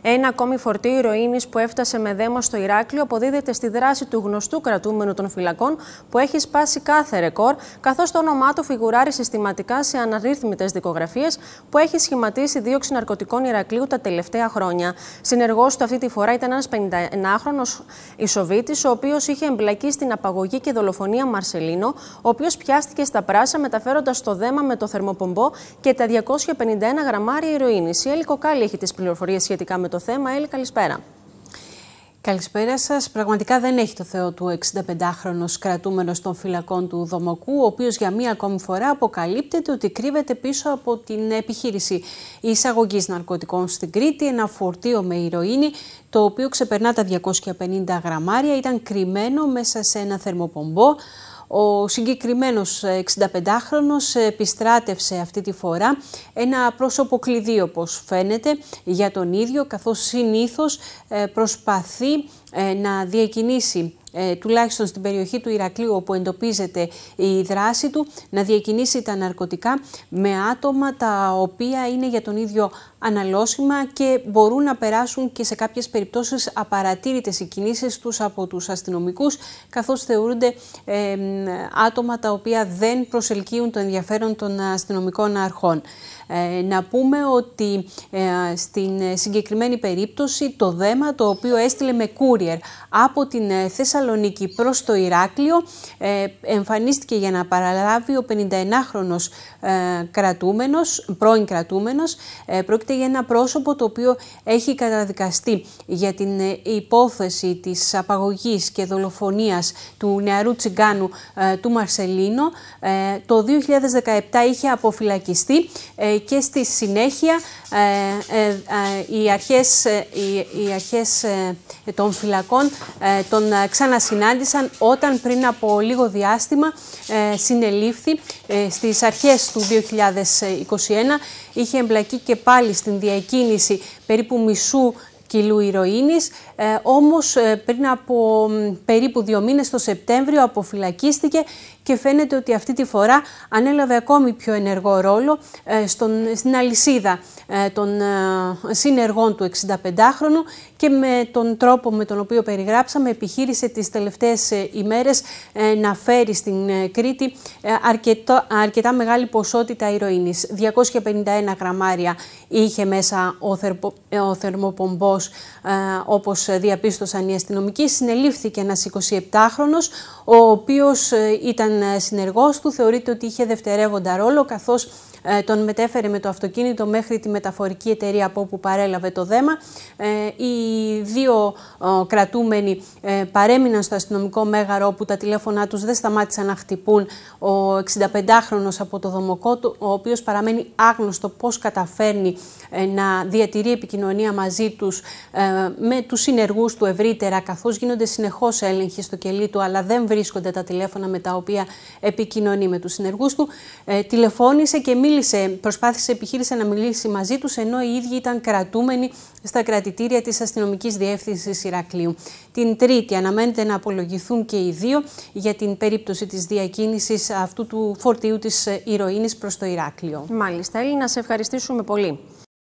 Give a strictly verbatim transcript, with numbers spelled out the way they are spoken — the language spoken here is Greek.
Ένα ακόμη φορτίο ηρωίνης που έφτασε με δέμα στο Ηράκλειο αποδίδεται στη δράση του γνωστού κρατούμενου των φυλακών που έχει σπάσει κάθε ρεκόρ, καθώς το όνομά του φιγουράρει συστηματικά σε αναρρύθμιτες δικογραφίες που έχει σχηματίσει δίωξη ναρκωτικών Ηρακλείου τα τελευταία χρόνια. Συνεργός του αυτή τη φορά ήταν ένας πενηνταενάχρονος Ισοβίτης, ο οποίος είχε εμπλακεί στην απαγωγή και δολοφονία Μαρσελίνο, ο οποίος πιάστηκε στα Πράσα μεταφέροντας το δέμα με το θερμοπομπό και τα διακόσια πενήντα ένα γραμμάρια ηρωίνης. Η Έλλη Κοκάλη έχει τις πληροφορίες σχετικά με το θέμα. Έλλη, καλησπέρα. Καλησπέρα σας. Πραγματικά δεν έχει το Θεό του εξηνταπεντάχρονος κρατούμενος των φυλακών του Δομοκού, ο οποίος για μία ακόμη φορά αποκαλύπτεται ότι κρύβεται πίσω από την επιχείρηση εισαγωγής ναρκωτικών στην Κρήτη, ένα φορτίο με ηρωίνη, το οποίο ξεπερνά τα διακόσια πενήντα γραμμάρια, ήταν κρυμμένο μέσα σε ένα θερμοπομπό. Ο συγκεκριμένος εξηνταπεντάχρονος επιστράτευσε αυτή τη φορά ένα πρόσωπο κλειδί, όπως φαίνεται, για τον ίδιο, καθώς συνήθως προσπαθεί να διακινήσει, Ε, τουλάχιστον στην περιοχή του Ηρακλείου όπου εντοπίζεται η δράση του, να διακινήσει τα ναρκωτικά με άτομα τα οποία είναι για τον ίδιο αναλώσιμα και μπορούν να περάσουν και σε κάποιες περιπτώσεις απαρατήρητες οι κινήσεις τους από τους αστυνομικούς, καθώς θεωρούνται ε, άτομα τα οποία δεν προσελκύουν το ενδιαφέρον των αστυνομικών αρχών. Ε, να πούμε ότι ε, στην συγκεκριμένη περίπτωση το δέμα, το οποίο έστειλε με courier από την Θεσσαλονίκη προς το Ηράκλειο, ε, εμφανίστηκε για να παραλάβει ο πενηνταενάχρονος ε, κρατούμενος, πρώην κρατούμενος. Ε, πρόκειται για ένα πρόσωπο το οποίο έχει καταδικαστεί για την ε, υπόθεση της απαγωγής και δολοφονίας του νεαρού τσιγκάνου ε, του Μαρσελίνο. Ε, το δύο χιλιάδες δεκαεπτά είχε αποφυλακιστεί ε, και στη συνέχεια ε, ε, ε, οι αρχές, ε, οι, οι αρχές ε, των φυλακών ε, τον ξανασυνάντησαν όταν πριν από λίγο διάστημα ε, συνελήφθη ε, στις αρχές του δύο χιλιάδες είκοσι ένα. Είχε εμπλακεί και πάλι στην διακίνηση περίπου μισού κιλού ηρωίνης, ε, όμως ε, πριν από ε, περίπου δύο μήνες, το Σεπτέμβριο, αποφυλακίστηκε και φαίνεται ότι αυτή τη φορά ανέλαβε ακόμη πιο ενεργό ρόλο ε, στον, στην αλυσίδα ε, των ε, συνεργών του εξηνταπεντάχρονου και με τον τρόπο με τον οποίο περιγράψαμε επιχείρησε τις τελευταίες ε, ημέρες ε, να φέρει στην ε, Κρήτη ε, αρκετό, αρκετά μεγάλη ποσότητα ηρωίνης. διακόσια πενήντα ένα γραμμάρια είχε μέσα ο, θερμο, ε, ο θερμοπομπός, ε, όπως διαπίστωσαν οι αστυνομικοί. Συνελήφθηκε ένας εικοσιεπτάχρονος, ο οποίος ε, ήταν συνεργός του, θεωρείται ότι είχε δευτερεύοντα ρόλο, καθώς ε, τον μετέφερε με το αυτοκίνητο μέχρι τη μεταφορική εταιρεία από όπου παρέλαβε το δέμα. Ε, οι δύο ε, κρατούμενοι ε, παρέμειναν στο αστυνομικό μέγαρο, όπου τα τηλέφωνά τους δεν σταμάτησαν να χτυπούν. Ο εξηνταπεντάχρονος από το Δομοκό, ο οποίος παραμένει άγνωστο πώς καταφέρνει ε, να διατηρεί επικοινωνία μαζί τους, ε, με τους συνεργούς του ευρύτερα, καθώς γίνονται συνεχώς έλεγχοι στο κελί του, αλλά δεν βρίσκονται τα τηλέφωνα με τα οποία επικοινωνεί με τους συνεργούς του. Ε, τηλεφώνησε και μίλησε, προσπάθησε, επιχείρησε να μιλήσει μαζί τους, ενώ οι ίδιοι ήταν κρατούμενοι στα κρατητήρια της Αστυνομικής Διεύθυνσης Ηρακλείου. Την Τρίτη αναμένεται να απολογηθούν και οι δύο για την περίπτωση της διακίνησης αυτού του φορτίου της ηρωίνης προς το Ηράκλειο. Μάλιστα, Έλλη, να σε ευχαριστήσουμε πολύ.